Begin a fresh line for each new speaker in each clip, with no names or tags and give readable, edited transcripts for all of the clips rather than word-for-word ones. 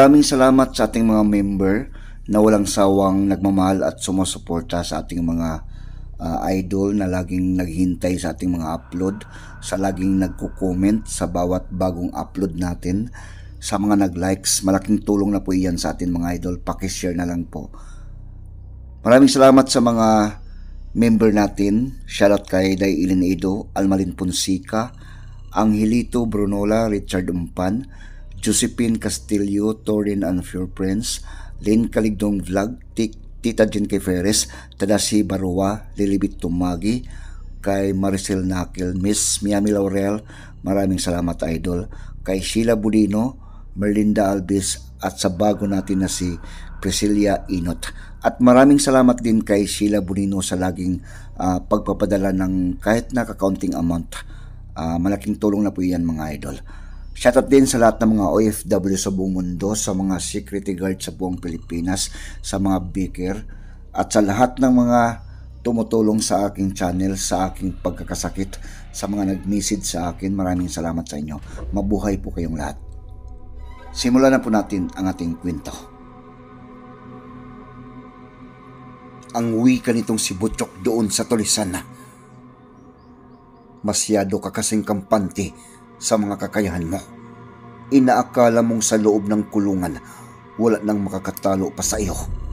Maraming salamat sa ating mga member na walang sawang nagmamahal at sumusuporta sa ating mga idol na laging naghihintay sa ating mga upload, sa laging nagko-comment sa bawat bagong upload natin, sa mga nag-likes. Malaking tulong na po iyan sa ating mga idol. Pakishare na lang po. Maraming salamat sa mga member natin. Shoutout kay Day Ilin Edo, Almalin Ponsica, Angelito Brunola, Richard Umpan, Josephine Castillo, Torin and Pure Prince, Lynn Caligdong Vlog, Tita Jen Kay Ferres, Tadasi Barua, Lilibit Tumagi, kay Maricel Nakil, Miss Miami Laurel, maraming salamat idol, kay Sheila Budino, Merlinda Alvis, at sa bago natin na si Priscilla Inot. At maraming salamat din kay Sheila Budino sa laging pagpapadala ng kahit nakakaunting amount. Malaking tulong na po yan mga idol. Shoutout din sa lahat ng mga OFW sa buong mundo, sa mga security guard sa buong Pilipinas, sa mga baker, at sa lahat ng mga tumutulong sa aking channel, sa aking pagkakasakit, sa mga nag-message sa akin. Maraming salamat sa inyo. Mabuhay po kayong lahat. Simulan na po natin ang ating kwento. Ang wika nitong si Butchok doon sa tulisan na, masyado ka kasing kampante sa mga kakayahan mo. Inaakala mong sa loob ng kulungan wala nang makakatalo pa sa iyo.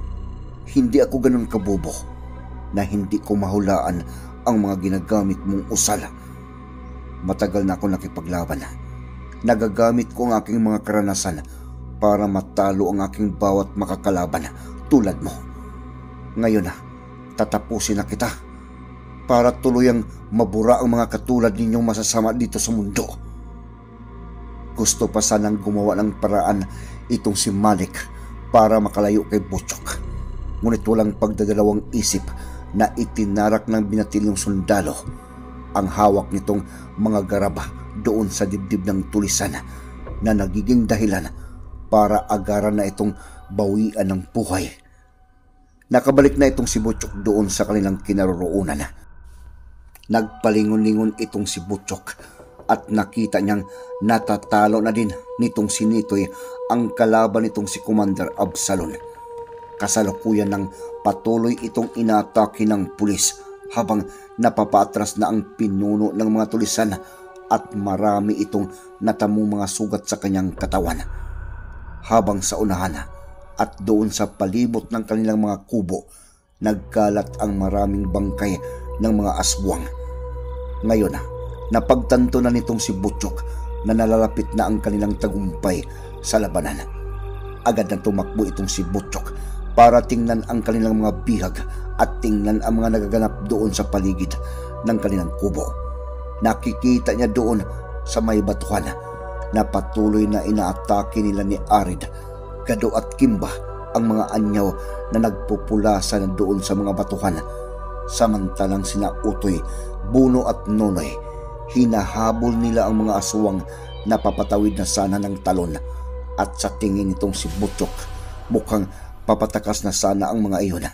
Hindi ako ganun kabobo na hindi ko mahulaan ang mga ginagamit mong usala. Matagal na ako nakipaglaban. Nagagamit ko ang aking mga karanasan para matalo ang aking bawat makakalaban tulad mo. Ngayon tatapusin na kita para tuluyang mabura ang mga katulad ninyong masasama dito sa mundo. Gusto pa sanang gumawa ng paraan itong si Malik para makalayo kay Butchok. Ngunit walang pagdadalawang isip na itinarak ng binatilyong sundalo ang hawak nitong mga garaba doon sa dibdib ng tulisan na nagiging dahilan para agaran na itong bawian ng buhay. Nakabalik na itong si Butchok doon sa kanilang kinaroroonan. Nagpalingon-lingon itong si Butchok at nakita niyang natatalo na din nitong si Nitoy ang kalaban nitong si Commander Absalon. Kasalukuyan ng patuloy itong inaatake ng pulis habang napapatras na ang pinuno ng mga tulisan at marami itong natamong mga sugat sa kanyang katawan. Habang sa unahan at doon sa palibot ng kanilang mga kubo, nagkalat ang maraming bangkay ng mga aswang. Ngayon napagtanto na nitong si Butchok na nalalapit na ang kanilang tagumpay sa labanan. Agad na tumakbo itong si Butchok para tingnan ang kanilang mga bihag at tingnan ang mga nagaganap doon sa paligid ng kanilang kubo. Nakikita niya doon sa may batuhan na patuloy na inaatake nila ni Arid, Gado at Kimba ang mga anyaw na nagpupulasa na doon sa mga batuhan. Samantalang sina Utoy, Buno at Nonoy, hinahabol nila ang mga aswang na papatawid na sana ng talon, at sa tingin nitong si Butchok mukhang papatakas na sana ang mga iyon.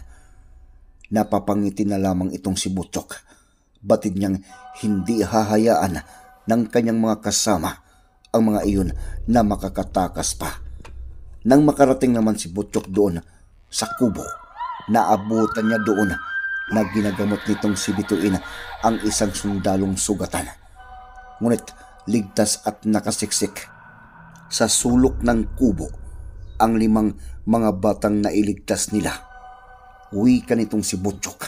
Napapangiti na lamang itong si Butchok. Batid niyang hindi hahayaan ng kanyang mga kasama ang mga iyon na makakatakas pa. Nang makarating naman si Butchok doon sa kubo, naabutan niya doon na ginagamot nitong si Bituin ang isang sundalong sugatan. Ngunit ligtas at nakasiksik sa sulok ng kubo ang 5 mga batang nailigtas nila. Wika nitong si Butchok.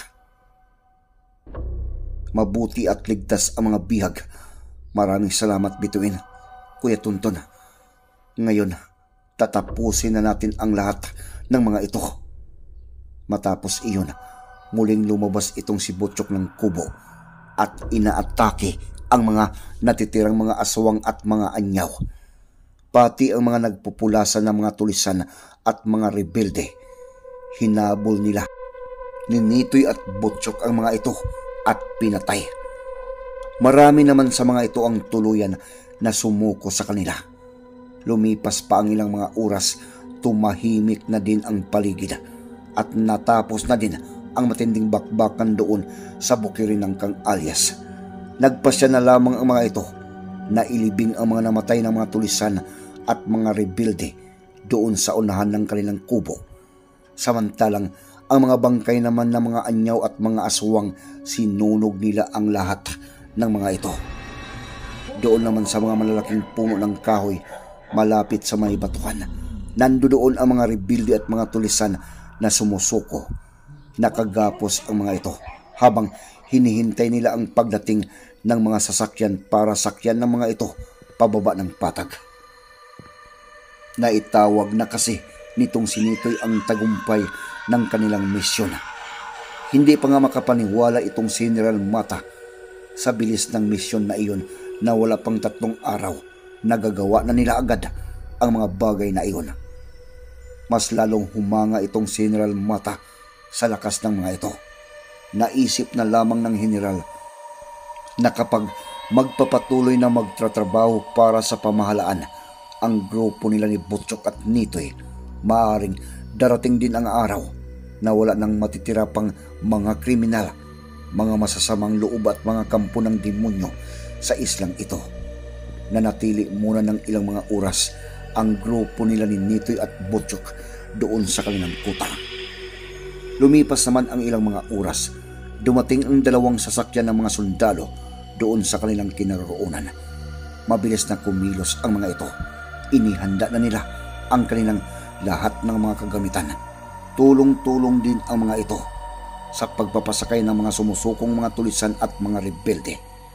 Mabuti at ligtas ang mga bihag. Maraming salamat Bituin, Kuya Tunton. Ngayon tatapusin na natin ang lahat ng mga ito. Matapos iyon, muling lumabas itong si Butchok ng kubo at inaatake ang mga natitirang mga aswang at mga anyaw. Pati ang mga nagpupulasa ng mga tulisan at mga rebelde. Hinabol nila ni Nitoy at Butchok ang mga ito at pinatay. Marami naman sa mga ito ang tuluyan na sumuko sa kanila. Lumipas pa ang ilang mga oras, tumahimik na din ang paligid at natapos na din ang matinding bakbakan doon sa bukirin ng Kang Alias. Nagpasya na lamang ang mga ito na ilibing ang mga namatay ng mga tulisan at mga rebelde doon sa unahan ng kanilang kubo. Samantalang ang mga bangkay naman ng mga anyaw at mga aswang, sinunog nila ang lahat ng mga ito. Doon naman sa mga malalaking puno ng kahoy malapit sa may batukan, nandoon ang mga rebelde at mga tulisan na sumusuko. Nakagapos ang mga ito habang hinihintay nila ang pagdating ng mga sasakyan para sakyan ng mga ito pababa ng patag. Naitawag na kasi nitong si Nitoy ang tagumpay ng kanilang misyon. Hindi pa nga makapaniwala itong si General Mata sa bilis ng misyon na iyon na wala pang 3 araw nagagawa na nila agad ang mga bagay na iyon. Mas lalong humanga itong si General Mata sa lakas ng mga ito. Naisip na lamang ng General na kapag magpapatuloy na magtatrabaho para sa pamahalaan ang grupo nila ni Butchok at Nitoy, maaaring darating din ang araw na wala nang matitira pang mga kriminal, mga masasamang loob at mga kampo ng demonyo sa islang ito. Nanatili muna ng ilang mga oras ang grupo nila ni Nitoy at Butchok doon sa kanilang kuta. Lumipas naman ang ilang mga oras, dumating ang 2 sasakyan ng mga sundalo doon sa kanilang kinaroroonan. Mabilis na kumilos ang mga ito. Inihanda na nila ang kanilang lahat ng mga kagamitan. Tulong-tulong din ang mga ito sa pagpapasakay ng mga sumusukong mga tulisan at mga rebelde.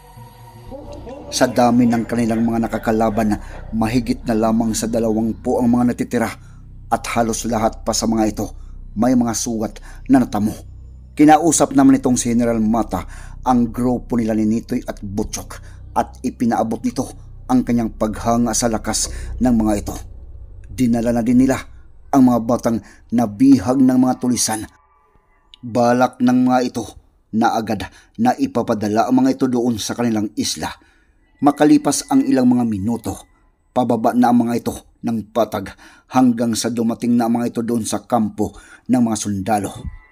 Sa dami ng kanilang mga nakakalaban, mahigit na lamang sa 20 ang mga natitira at halos lahat pa sa mga ito may mga sugat na natamo. Kinausap naman itong si General Mata ang grupo nila ni Nitoy at Butchok at ipinaabot nito ang kanyang paghanga sa lakas ng mga ito. Dinala na din nila ang mga batang nabihag ng mga tulisan. Balak ng mga ito na agad na ipapadala ang mga ito doon sa kanilang isla. Makalipas ang ilang mga minuto, pababa na ang mga ito ng patag hanggang sa dumating na ang mga ito doon sa kampo ng mga sundalo.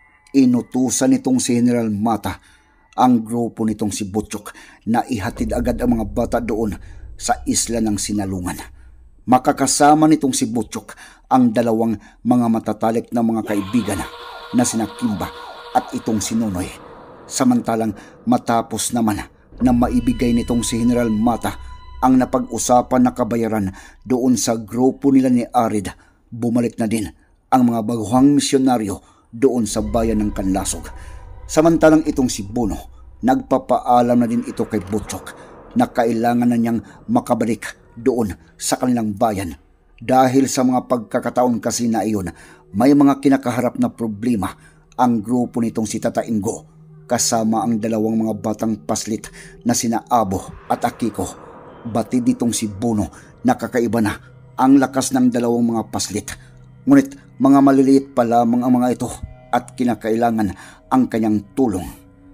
Inutusan nitong si General Mata ang grupo nitong si Butchok na ihatid agad ang mga bata doon sa isla ng Sinalungan. Makakasama nitong si Butchok ang 2 mga matatalik na mga kaibigan na sina Kimba at itong si Nonoy. Samantalang matapos naman na maibigay nitong si General Mata ang napag-usapan na kabayaran doon sa grupo nila ni Arid, bumalik na din ang mga baguhang misyonaryo doon sa bayan ng Kanlasog. Samantalang itong si Bono, nagpapaalam na din ito kay Butchok na kailangan na niyang makabalik doon sa kanilang bayan dahil sa mga pagkakataon kasi na iyon may mga kinakaharap na problema ang grupo nitong si Tata Ingo kasama ang 2 mga batang paslit na sina Abo at Akiko. Batid nitong si Bono na kakaiba na ang lakas ng 2 mga paslit, ngunit mga maliliit pa lamang ang mga ito at kinakailangan ang kanyang tulong.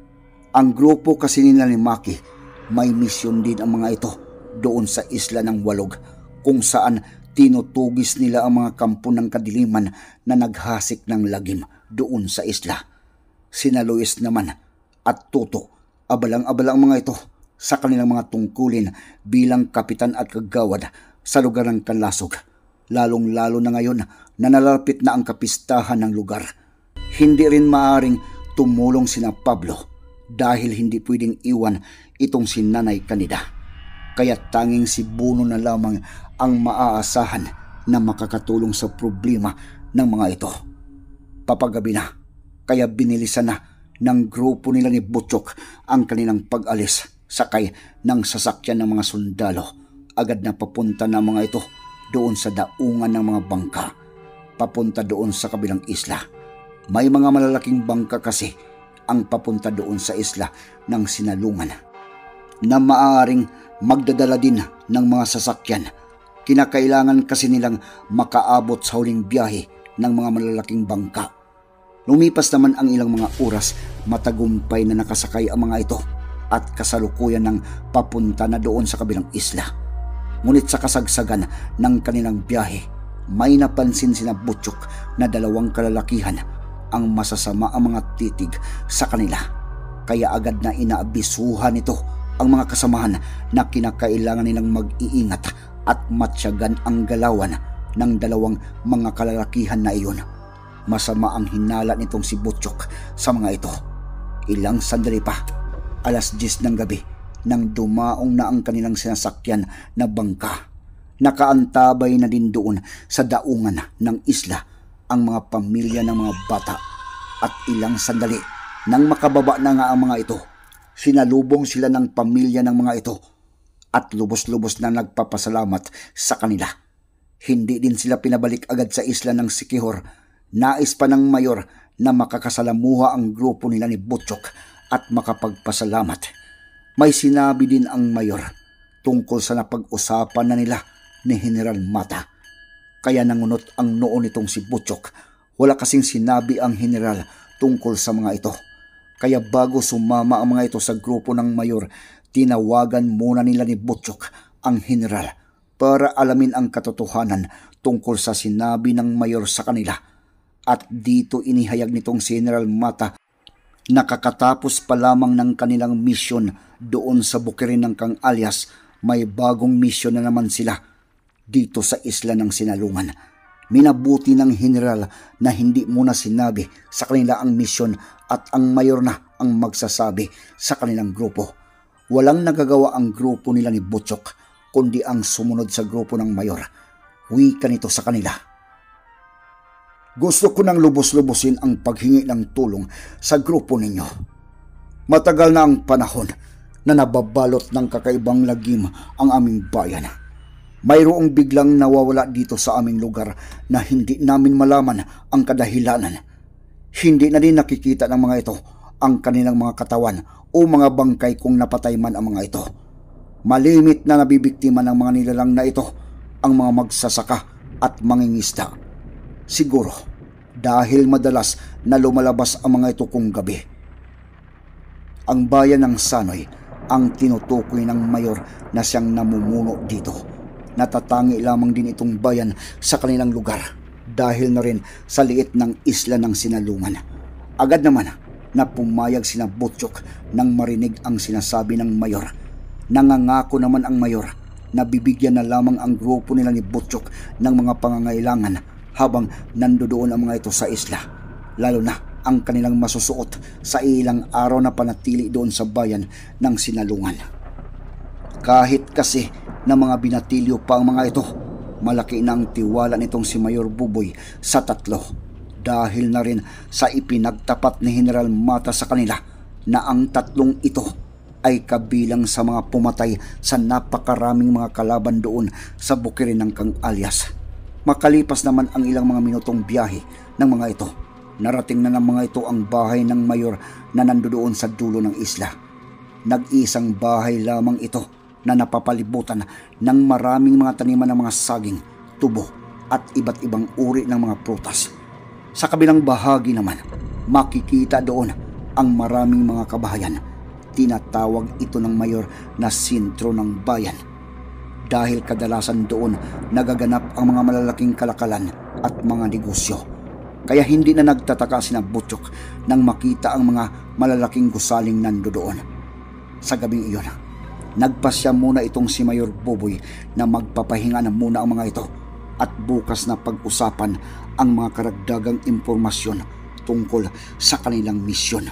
Ang grupo kasi nila ni Maki, may misyon din ang mga ito doon sa isla ng Walog kung saan tinutugis nila ang mga kampo ng kadiliman na naghasik ng lagim doon sa isla. Sina Luis naman at Tuto, abalang-abala ang mga ito sa kanilang mga tungkulin bilang kapitan at kagawad sa lugar ng Kanlasog, lalong-lalo na ngayon na nalalapit na ang kapistahan ng lugar. Hindi rin maaring tumulong sina Pablo dahil hindi pwedeng iwan itong si Nanay Kanida. Kaya tanging si Bono na lamang ang maaasahan na makakatulong sa problema ng mga ito. Papagabi na, kaya binilisan na ng grupo nila ni Butchok ang kanilang pag-alis sakay ng sasakyan ng mga sundalo. Agad na papunta na mga ito doon sa daungan ng mga bangka, papunta doon sa kabilang isla. May mga malalaking bangka kasi ang papunta doon sa isla ng Sinalungan na maaaring magdadala din ng mga sasakyan. Kinakailangan kasi nilang makaabot sa huling biyahe ng mga malalaking bangka. Lumipas naman ang ilang mga oras, matagumpay na nakasakay ang mga ito at kasalukuyan ng papunta na doon sa kabilang isla. Ngunit sa kasagsagan ng kanilang biyahe, may napansin sina Butchok na 2 kalalakihan ang masasama ang mga titig sa kanila. Kaya agad na inaabisuhan nito ang mga kasamahan na kinakailangan nilang mag-iingat at matyagan ang galawan ng dalawang mga kalalakihan na iyon. Masama ang hinala nitong si Butchok sa mga ito. Ilang sandali pa, 10:00 ng gabi, nang dumaong na ang kanilang sinasakyan na bangka. Nakaantabay na din doon sa daungan ng isla ang mga pamilya ng mga bata. At ilang sandali nang makababa na nga ang mga ito, sinalubong sila ng pamilya ng mga ito at lubos-lubos na nagpapasalamat sa kanila. Hindi din sila pinabalik agad sa isla ng Siquijor. Nais pa ng mayor na makakasalamuha ang grupo nila ni Butchok at makapagpasalamat. May sinabi din ang mayor tungkol sa napag-usapan na nila ni General Mata. Kaya nangunot ang noo nitong si Butchok. Wala kasing sinabi ang general tungkol sa mga ito. Kaya bago sumama ang mga ito sa grupo ng mayor, tinawagan muna nila ni Butchok ang general para alamin ang katotohanan tungkol sa sinabi ng mayor sa kanila. At dito inihayag nitong si General Mata na kakatapos pa lamang ng kanilang misyon doon sa bukirin ng Kang Alias, may bagong misyon na naman sila dito sa isla ng Sinalungan. Minabuti ng general na hindi muna sinabi sa kanila ang misyon at ang mayor na ang magsasabi sa kanilang grupo. Walang nagagawa ang grupo nila ni Butchok kundi ang sumunod sa grupo ng mayor. Wika nito sa kanila. Gusto ko nang lubos-lubosin ang paghingi ng tulong sa grupo ninyo. Matagal na ang panahon na nababalot ng kakaibang lagim ang aming bayan. Mayroong biglang nawawala dito sa aming lugar na hindi namin malaman ang kadahilanan. Hindi na din nakikita ng mga ito ang kanilang mga katawan o mga bangkay kung napatay man ang mga ito. Malimit na nabibiktima ng mga nilalang na ito ang mga magsasaka at mangingisda. Siguro dahil madalas na lumalabas ang mga ito kung gabi. Ang bayan ng Sanoy ang tinutukoy ng mayor na siyang namumuno dito. Natatangi lamang din itong bayan sa kanilang lugar dahil na rin sa liit ng isla ng Sinalungan. Agad naman na pumayag sina Butchok nang marinig ang sinasabi ng mayor. Nangangako naman ang mayor na bibigyan na lamang ang grupo nila ni Butchok ng mga pangangailangan habang nandoon ang mga ito sa isla, lalo na ang kanilang masusuot sa ilang araw na panatili doon sa bayan ng Sinalungan. Kahit kasi na mga binatilyo pa ang mga ito, malaki na ang tiwala nitong si Mayor Buboy sa tatlo dahil na rin sa ipinagtapat ni General Mata sa kanila na ang tatlong ito ay kabilang sa mga pumatay sa napakaraming mga kalaban doon sa bukirin ng Kang Alias. Makalipas naman ang ilang mga minutong biyahe ng mga ito, narating na ng mga ito ang bahay ng mayor na nandoon sa dulo ng isla. Nag-isang bahay lamang ito na napapalibutan ng maraming mga taniman ng mga saging, tubo at iba't ibang uri ng mga prutas. Sa kabilang bahagi naman, makikita doon ang maraming mga kabahayan. Tinatawag ito ng mayor na sentro ng bayan dahil kadalasan doon nagaganap ang mga malalaking kalakalan at mga negosyo. Kaya hindi na nagtataka sina Butchok nang makita ang mga malalaking gusaling nandoon. Sa gabing iyon, nagpasya muna itong si Mayor Buboy na magpapahinga na muna ang mga ito at bukas na pag-usapan ang mga karagdagang impormasyon tungkol sa kanilang misyon.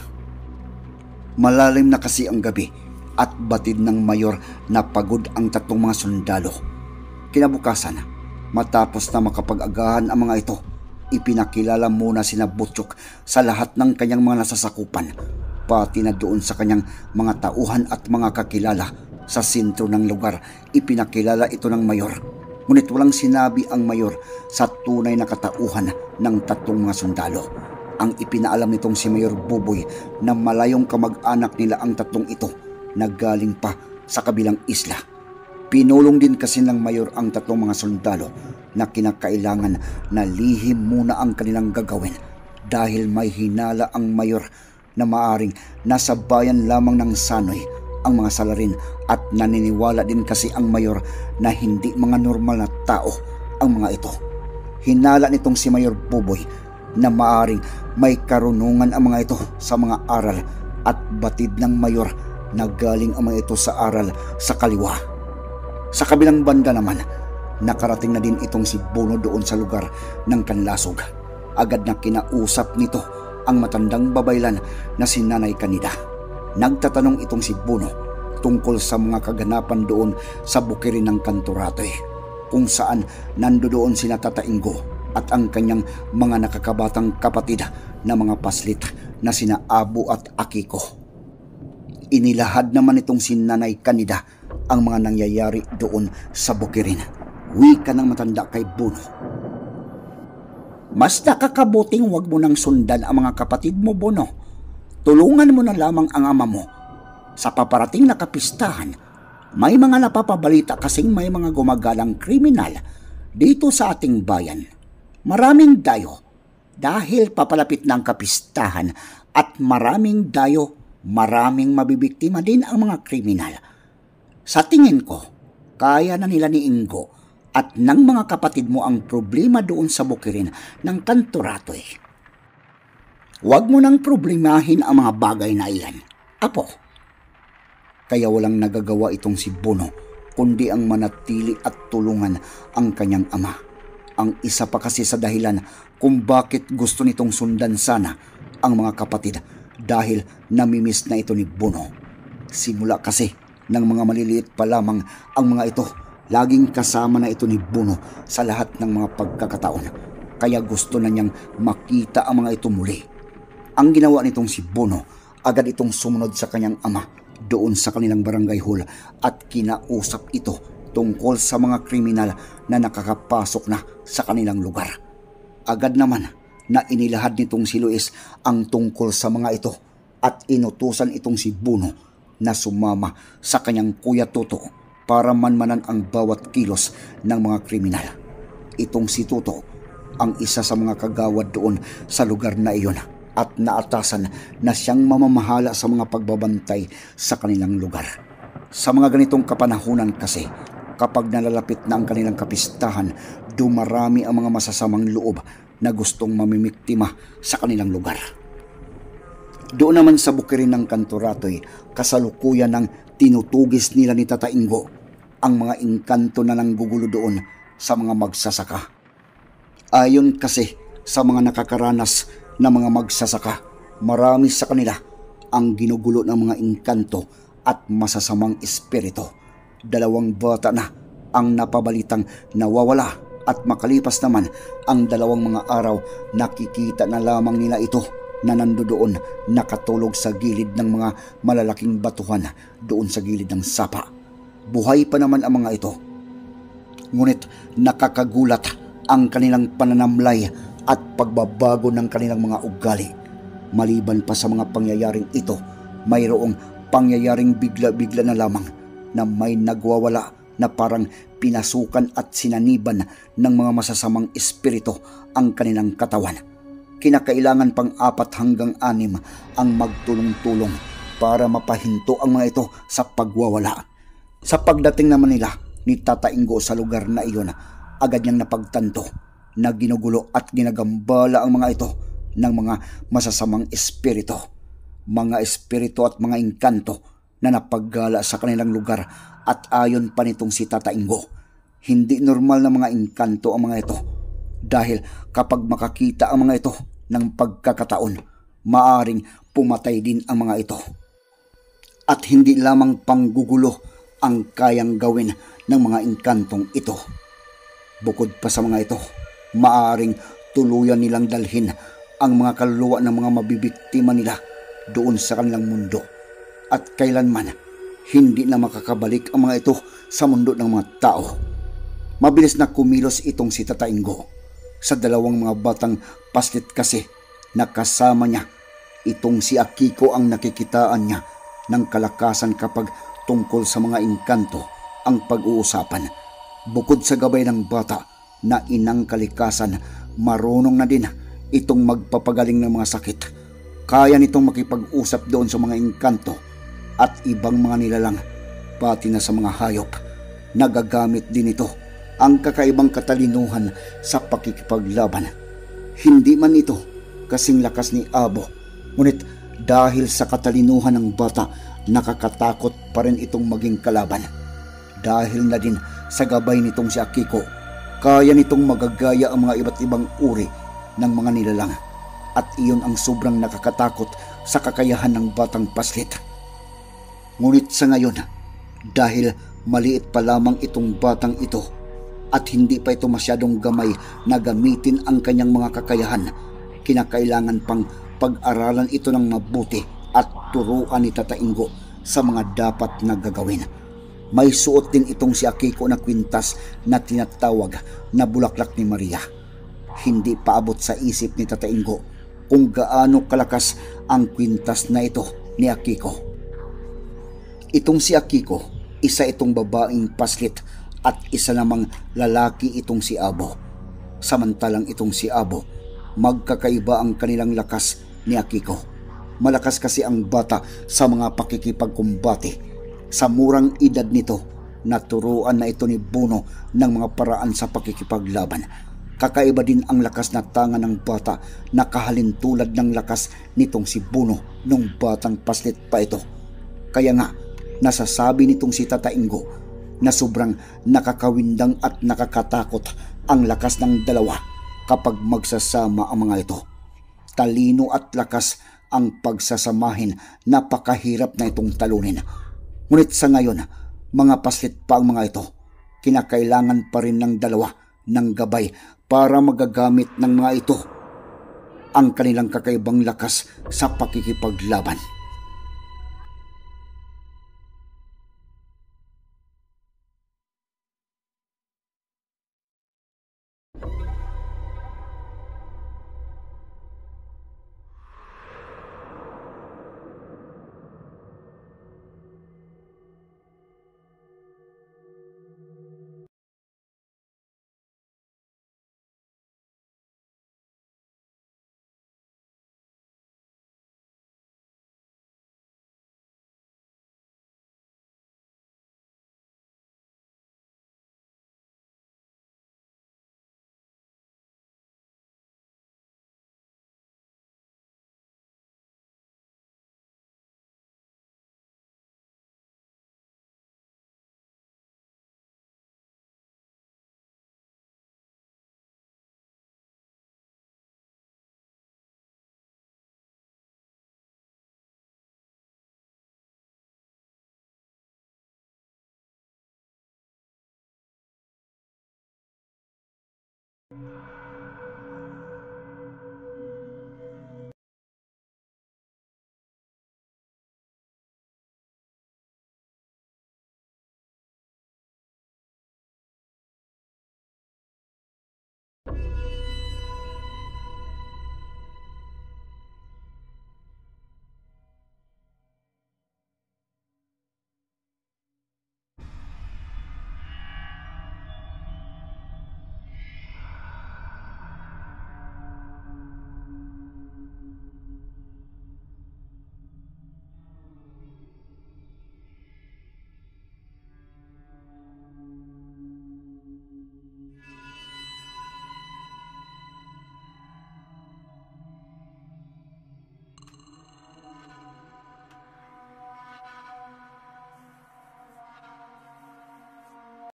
Malalim na kasi ang gabi at batid ng mayor na pagod ang tatlong mga sundalo. Kinabukasan, matapos na makapag-agahan ang mga ito, ipinakilala muna sina Butchok sa lahat ng kanyang mga nasasakupan, pati na doon sa kanyang mga tauhan at mga kakilala. Sa sentro ng lugar, ipinakilala ito ng mayor. Ngunit walang sinabi ang mayor sa tunay na katauhan ng tatlong mga sundalo. Ang ipinaalam nitong si Mayor Buboy na malayong kamag-anak nila ang tatlong ito na galing pa sa kabilang isla. Pinulong din kasi ng mayor ang tatlong mga sundalo na kinakailangan na lihim muna ang kanilang gagawin dahil may hinala ang mayor na maaring nasa bayan lamang ng Sanoy ang mga salarin at naniniwala din kasi ang mayor na hindi mga normal na tao ang mga ito. Hinala nitong si Mayor Buboy na maaring may karunungan ang mga ito sa mga aral at batid ng mayor na galing ang mga ito sa aral sa kaliwa. Sa kabilang banda naman, Nakarating na din itong si Bono doon sa lugar ng kanlasog. Agad na kinausap nito ang matandang babaylan na si Nanay Kanida. Nagtatanong itong si Bono tungkol sa mga kaganapan doon sa bukirin ng Kantoratoy, kung saan nandoon sina Tata Ingo at ang kanyang mga nakakabatang kapatid na mga paslit na sina Abo at Akiko. Inilahad naman itong si Nanay Kanida ang mga nangyayari doon sa bukirin. Wika ng matanda kay Bono. Mas nakakabuting wag mo nang sundan ang mga kapatid mo, Bono. Tulungan mo na lamang ang ama mo. Sa paparating na kapistahan, may mga napapabalita kasing may mga gumagalang kriminal dito sa ating bayan. Maraming dayo dahil papalapit ng kapistahan at maraming dayo, maraming mabibiktima din ang mga kriminal. Sa tingin ko, kaya na nila ni Ingo at ng mga kapatid mo ang problema doon sa bukirin ng Kantoratoy. Huwag mo nang problemahin ang mga bagay na iyan, Apo. Kaya walang nagagawa itong si Bono kundi ang manatili at tulungan ang kanyang ama. Ang isa pa kasi sa dahilan kung bakit gusto nitong sundan sana ang mga kapatid dahil namimiss na ito ni Bono. Simula kasi ng mga maliliit pa lamang ang mga ito, laging kasama na ito ni Bono sa lahat ng mga pagkakataon. Kaya gusto na niyang makita ang mga ito muli. Ang ginawa nitong si Bono, agad itong sumunod sa kanyang ama doon sa kanilang barangay hall at kinausap ito tungkol sa mga kriminal na nakakapasok na sa kanilang lugar. Agad naman na inilahad nitong si Luis ang tungkol sa mga ito at inutusan itong si Bono na sumama sa kanyang Kuya Toto para manmanan ang bawat kilos ng mga kriminal. Itong si Toto ang isa sa mga kagawad doon sa lugar na iyon at naatasan na siyang mamamahala sa mga pagbabantay sa kanilang lugar. Sa mga ganitong kapanahunan kasi, kapag nalalapit na ang kanilang kapistahan, dumarami ang mga masasamang loob na gustong mamimiktima sa kanilang lugar. Doon naman sa bukirin ng Kantoratoy, kasalukuyan ng tinutugis nila ni Tata Ingo ang mga engkanto na nanggugulo doon sa mga magsasaka. Ayon kasi sa mga nakakaranas na mga magsasaka, marami sa kanila ang ginugulo ng mga engkanto at masasamang espiritu. 2 bata na ang napabalitang nawawala at makalipas naman ang 2 mga araw, nakikita na lamang nila ito na nandoon nakatulog sa gilid ng mga malalaking batuhan doon sa gilid ng sapa. Buhay pa naman ang mga ito. Ngunit nakakagulat ang kanilang pananamlay at pagbabago ng kanilang mga ugali. Maliban pa sa mga pangyayaring ito, mayroong pangyayaring bigla-bigla na lamang na may nagwawala na parang pinasukan at sinaniban ng mga masasamang espiritu ang kanilang katawan. Kinakailangan pang 4 hanggang 6 ang magtulong-tulong para mapahinto ang mga ito sa pagwawala. Sa pagdating naman nila ni Tata Ingo sa lugar na iyon, agad niyang napagtanto na ginugulo at ginagambala ang mga ito ng mga masasamang espiritu. Mga espiritu at mga engkanto na napaggala sa kanilang lugar at ayon pa nitong si Tata Ingo, hindi normal na mga engkanto ang mga ito dahil kapag makakita ang mga ito ng pagkakataon, maaring pumatay din ang mga ito. At hindi lamang panggugulo ang kayang gawin ng mga engkantong ito. Bukod pa sa mga ito, maaring tuluyan nilang dalhin ang mga kaluluwa ng mga mabibiktima nila doon sa kanilang mundo at kailanman hindi na makakabalik ang mga ito sa mundo ng mga tao. Mabilis na kumilos itong si Tata Ingo sa 2 mga batang paslit kasi na kasama niya. Itong si Akiko ang nakikitaan niya ng kalakasan kapag tungkol sa mga engkanto ang pag-uusapan. Bukod sa gabay ng bata na inang kalikasan, marunong na din itong magpapagaling ng mga sakit. Kaya nitong makipag-usap doon sa mga engkanto at ibang mga nilalang, pati na sa mga hayop. Nagagamit din ito ang kakaibang katalinuhan sa pakikipaglaban. Hindi man ito kasing lakas ni Abo, ngunit dahil sa katalinuhan ng bata, nakakatakot pa rin itong maging kalaban. Dahil na din Sa gabay nitong si Akiko, kaya nitong magagaya ang mga iba't ibang uri ng mga nilalang, at iyon ang sobrang nakakatakot sa kakayahan ng batang paslit. Ngunit sa ngayon, dahil maliit pa lamang itong batang ito at hindi pa ito masyadong gamay na gamitin ang kanyang mga kakayahan, kinakailangan pang pag-aralan ito ng mabuti at turuan ni Tata Ingo sa mga dapat na gagawin. May suot din itong si Akiko na kwintas na tinatawag na bulaklak ni Maria. Hindi paabot sa isip ni Tata Ingo kung gaano kalakas ang kwintas na ito ni Akiko. Itong si Akiko, isa itong babaeng paslit at isa namang lalaki itong si Abo. Samantalang itong si Abo, magkakaiba ang kanilang lakas ni Akiko. Malakas kasi ang bata sa mga pakikipagkumbate. Sa murang edad nito, naturuan na ito ni Buno ng mga paraan sa pakikipaglaban. Kakaiba din ang lakas na tanga ng bata na kahalintulad ng lakas nitong si Buno nung batang paslit pa ito. Kaya nga, nasasabi nitong si Tata Ingo na sobrang nakakawindang at nakakatakot ang lakas ng dalawa kapag magsasama ang mga ito. Talino at lakas ang pagsasamahin, napakahirap na itong talunin. Ngunit sa ngayon, mga paslit pa ang mga ito. Kinakailangan pa rin ng dalawa ng gabay para magagamit ng mga ito ang kanilang kakaibang lakas sa pakikipaglaban.